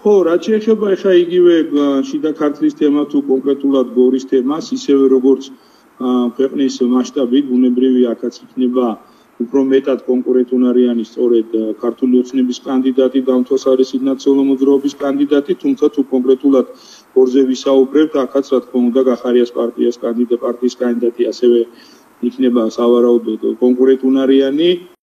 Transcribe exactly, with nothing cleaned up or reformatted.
ხო, რაც შეეხება ეხა იგივე შიდა ქართლის თემა თუ კონკრეტულად გორის თემას, ისევე როგორც ქვეყნის მასშტაბით ბუნებრივია აქაც იქნება უფრო მეტად კონკურენტუნარიანი სწორედ ქართული ოცნების კანდიდატი და თვალსაზრისით ნაციონალური მოძრაობის კანდიდატი, თუმცა თუ კონკრეტულად გორზე ვისაუბრებთ, აქაც რა თქმა უნდა გახარიას პარტიას კანდიდატი პარტიის კანდიდატი ასევე იქნება სავარაუდოდ კონკურენტუნარიანი.